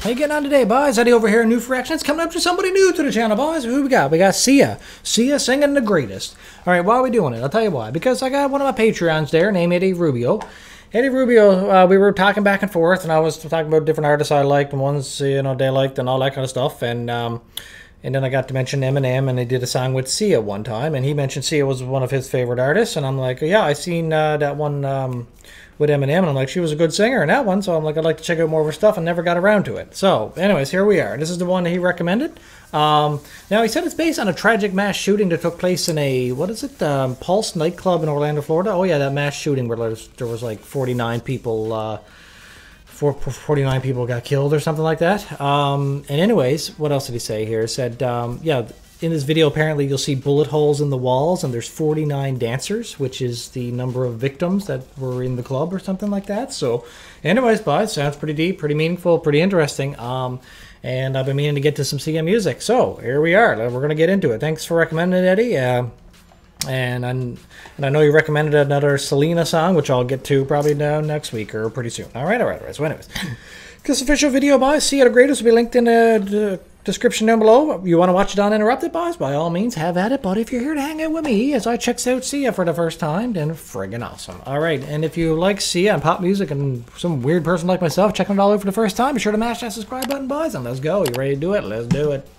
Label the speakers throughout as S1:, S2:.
S1: How you getting on today, boys? Eddie over here in Newfie Reactions. Coming up to somebody new to the channel, boys. Who we got? We got Sia. Sia singing The Greatest. All right, why are we doing it? I'll tell you why. Because I got one of my Patreons there named Eddie Rubio. Eddie Rubio, we were talking back and forth, and I was talking about different artists I liked and ones, you know, they liked and all that kind of stuff. And then I got to mention Eminem, and they did a song with Sia one time, and he mentioned Sia was one of his favorite artists, and I'm like, yeah, I seen that one with Eminem, and I'm like, she was a good singer in that one, so I'm like, I'd like to check out more of her stuff, and never got around to it. So, anyways, here we are. This is the one that he recommended. Now, he said it's based on a tragic mass shooting that took place in a, what is it, Pulse nightclub in Orlando, Florida? Oh, yeah, that mass shooting where there was like 49 people, 49 people got killed or something like that. And anyways, what else did he say here? He said, yeah, in this video, apparently you'll see bullet holes in the walls, and there's 49 dancers, which is the number of victims that were in the club or something like that. So anyways, but it sounds pretty deep, pretty meaningful, pretty interesting. And I've been meaning to get to some CM music. So here we are. We're going to get into it. Thanks for recommending it, Eddie. And I know you recommended another Selena song, which I'll get to probably next week or pretty soon. All right. So anyways, this official video by Sia The Greatest will be linked in the description down below. If you want to watch it uninterrupted, boys, by all means, have at it. But if you're here to hang out with me as I checks out Sia for the first time, then friggin' awesome. All right, and if you like Sia and pop music and some weird person like myself checking it all out for the first time, be sure to mash that subscribe button, boys, and let's go. You ready to do it? Let's do it.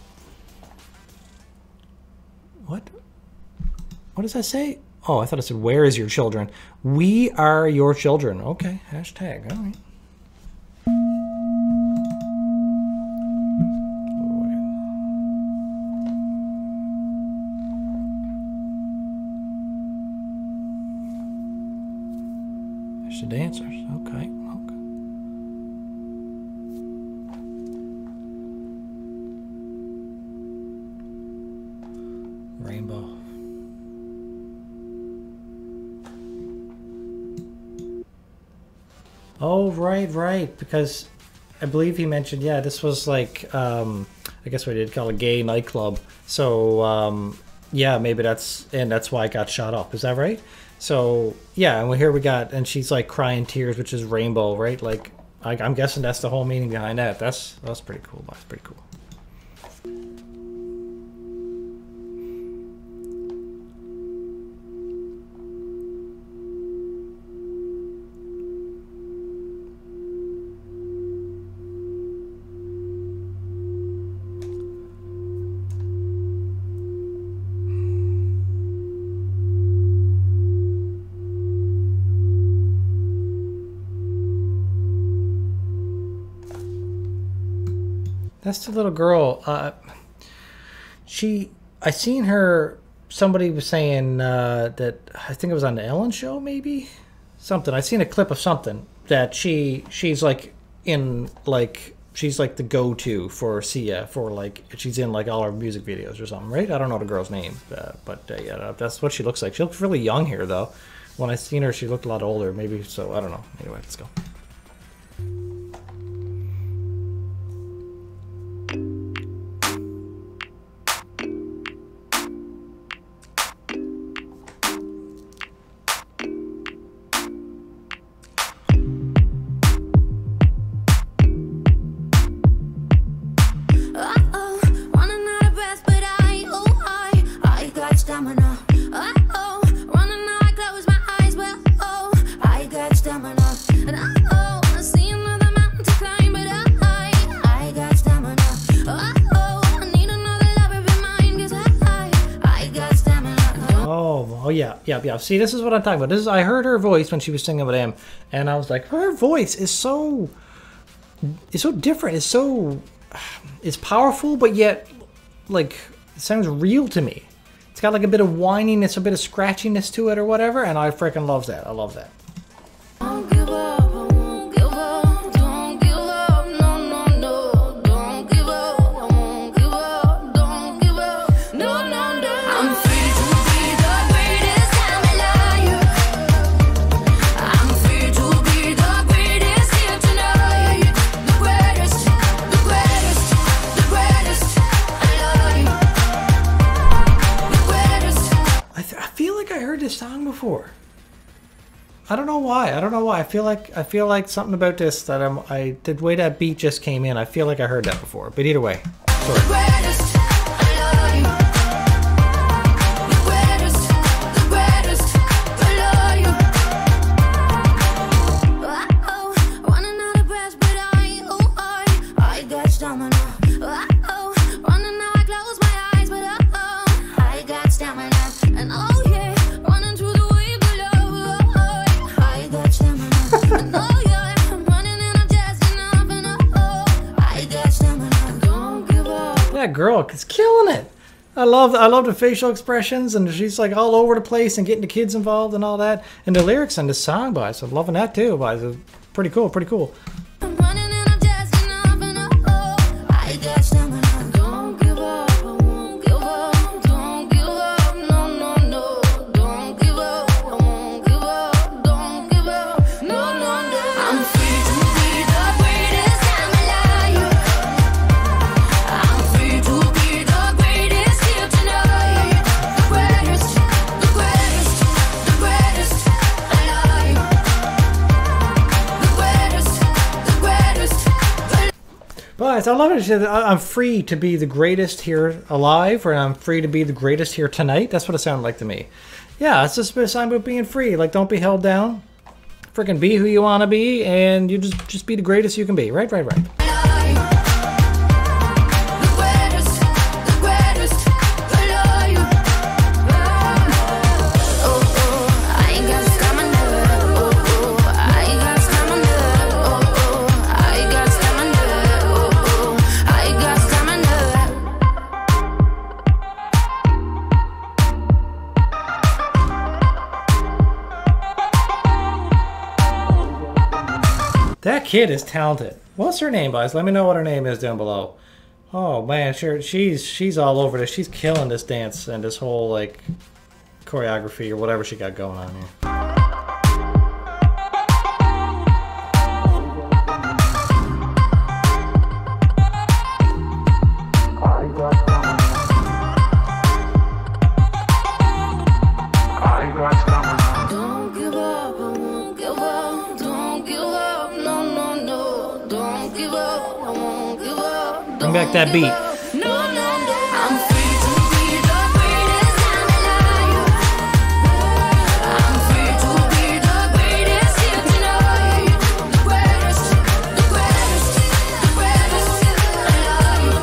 S1: What? What does that say? Oh, I thought it said, where is your children? We are your children. Okay, hashtag. All right. There's the dancers. Okay. Rainbow. Oh, right, because I believe he mentioned, yeah, this was like, I guess what they'd call a gay nightclub. So, yeah, maybe that's why it got shot up. Is that right? So, yeah, and here we got, and she's like crying tears, which is rainbow, right? Like, I'm guessing that's the whole meaning behind that. That's pretty cool, boss. Pretty cool. That's the little girl. I seen her, somebody was saying that, I think it was on the Ellen show, maybe? Something. I seen a clip of something that she's like in, like, she's like the go-to for Sia, for like, she's in like all her music videos or something, right? I don't know the girl's name, but yeah, that's what she looks like. She looks really young here, though. When I seen her, she looked a lot older, maybe, so I don't know. Anyway, let's go. Oh yeah. See, this is what I'm talking about. I heard her voice when she was singing with him, and I was like, her voice is so different. It's powerful, but yet, like, it sounds real to me. It's got like a bit of whininess, a bit of scratchiness to it, or whatever, and I freaking love that. I love that.
S2: Don't give up, I won't give up. Don't give up, no. Don't give up, I won't give up. Don't give up, no. I'm free to be the greatest, I'm alive. I'm free to be the greatest here tonight. The greatest, I love you. The greatest.
S1: I feel like I heard this song before. I don't know why. I don't know why. I feel like something about this that the way that beat just came in. I feel like I heard that before. But either way, sorry.
S2: Greatest, I love you. The greatest, I love you. Oh, running out of breath, but I got stamina. Oh, running out, I close my eyes, but I got stamina. And oh yeah, running through the wave below. I got stamina. And oh yeah, I'm running and I'm just enough. And I got stamina. Don't give up.
S1: That girl is killing it. I love the facial expressions, and she's like all over the place and getting the kids involved and all that. And the lyrics and the song, boys, I'm loving that too, boys. It's pretty cool, pretty cool.
S2: I'm running and I'm just enough. And I got stamina. Don't give up. I won't give up. Don't give up. No, no, no. Don't give up. I won't give up. Don't give up. No, no, no. I'm free to be the greatest. I'm alive. I'm free to be the greatest here tonight. The greatest, the greatest, the greatest. Alive. The greatest, the greatest.
S1: But I love it. She said, I'm free to be the greatest here alive, or I'm free to be the greatest here tonight. That's what it sounded like to me. Yeah, it's just a sign about being free. Like, don't be held down. Freaking be who you want to be, and you just be the greatest you can be. Right, right, right. That kid is talented. What's her name, guys? Let me know what her name is down below. Oh man, sure, she's all over this. She's killing this dance and this whole like choreography or whatever she got going on here.
S2: Don't give up, I won't give up. Don't give up, no, no, no. Don't give up, I won't give up.
S1: Bring back that beat.
S2: No, no, no. I'm free to be the greatest. I'm alive. I'm free to be the greatest here tonight. The greatest, the greatest, the greatest. Alive.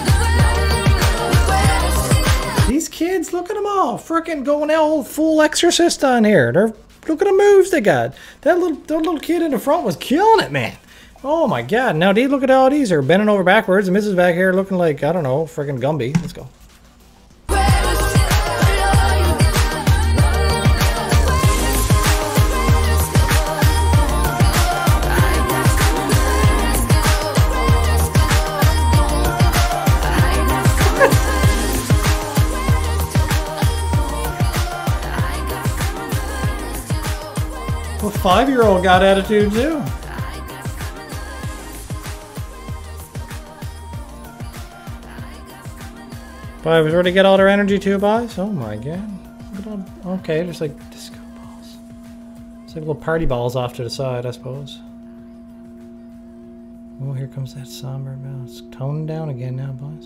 S2: The greatest.
S1: These kids, look at them all, freaking going all full exorcist on here. Look at the moves they got. That little kid in the front was killing it, man. Oh my God! Now look at all these are bending over backwards, and Mrs. back here looking like, I don't know, freaking Gumby. Let's go. Well, 5-year-old got attitude too. But I was ready to get all their energy too, boys. Oh my God. Look at all, okay, there's like disco balls. It's like little party balls off to the side, I suppose. Oh, here comes that somber bell. It's toning down again now, boys.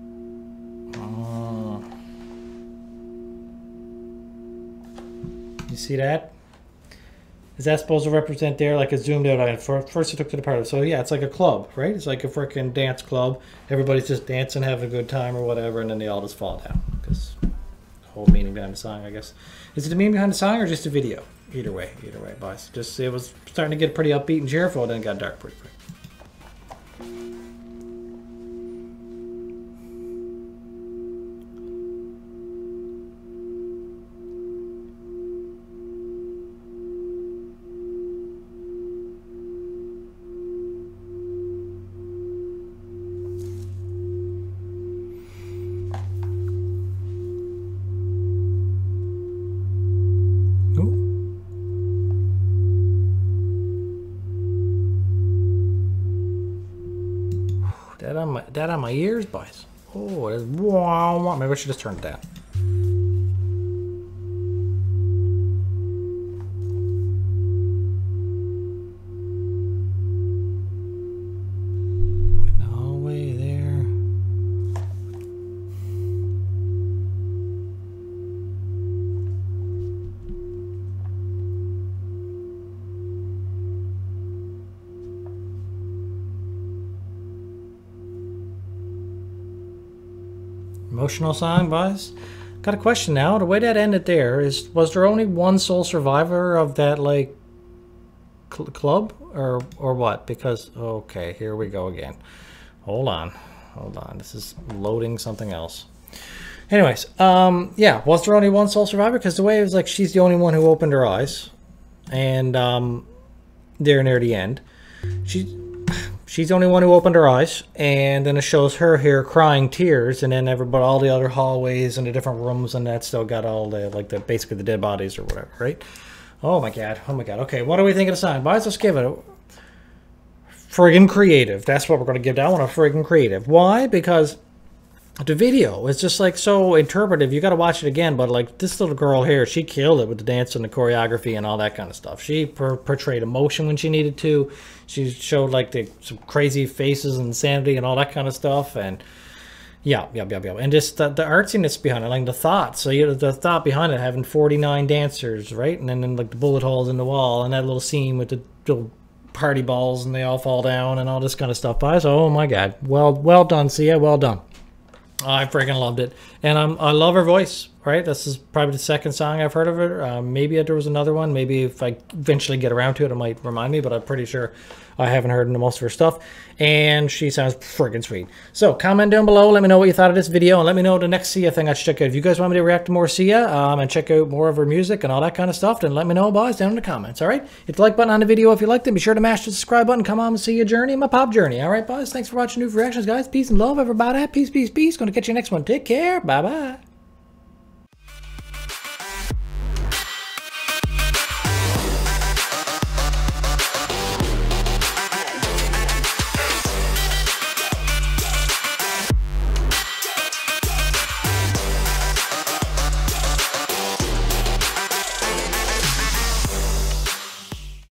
S1: Oh. You see that? Is that supposed to represent there, like a zoomed out line? First it took to the part of, so yeah, it's like a club, right? It's like a freaking dance club. Everybody's just dancing, having a good time or whatever, and then they all just fall down. Because the whole meaning behind the song, I guess. Is it the meaning behind the song or just the video? Either way, boys. Just, it was starting to get pretty upbeat and cheerful, and then it got dark pretty quick. That on my ears, boys. Oh, it's wow. Maybe I should just turn it down. Emotional song, boys. Got a question now. The way that ended there is, was there only one sole survivor of that, like, club? Or what? Because, okay, here we go again. Hold on. This is loading something else. Anyways, yeah, was there only one sole survivor? Because the way it was like, she's the only one who opened her eyes. And, there near the end. She's the only one who opened her eyes, and then it shows her here crying tears, and then everybody, all the other hallways and the different rooms, and that still got all the, like, the basically the dead bodies or whatever, right? Oh my god. Okay, what do we think of the song, boys? Let's give it a friggin' creative. That's what we're gonna give that one, a friggin' creative. Why? Because the video is just like so interpretive. You got to watch it again, but like this little girl here, she killed it with the dance and the choreography and all that kind of stuff. She portrayed emotion when she needed to. She showed like some crazy faces and insanity and all that kind of stuff. And yeah. And just the artsiness behind it, like the thought. So you know, the thought behind it, having 49 dancers, right? And then like the bullet holes in the wall and that little scene with the little party balls and they all fall down and all this kind of stuff. Guys, oh my God, well done, Sia, well done. I freaking loved it, and I love her voice. Right, this is probably the second song I've heard of her. Maybe there was another one. Maybe if I eventually get around to it, it might remind me. But I'm pretty sure I haven't heard most of her stuff, and she sounds freaking sweet. So comment down below. Let me know what you thought of this video, and let me know the next Sia thing I should check out. If you guys want me to react to more Sia and check out more of her music and all that kind of stuff, then let me know, boys, down in the comments. All right, hit the like button on the video if you liked it. Be sure to mash the subscribe button. Come on and see your journey, my pop journey. All right, boys. Thanks for watching Newfie Reactions, guys. Peace and love, everybody. Peace. Gonna catch you next one. Take care. Bye.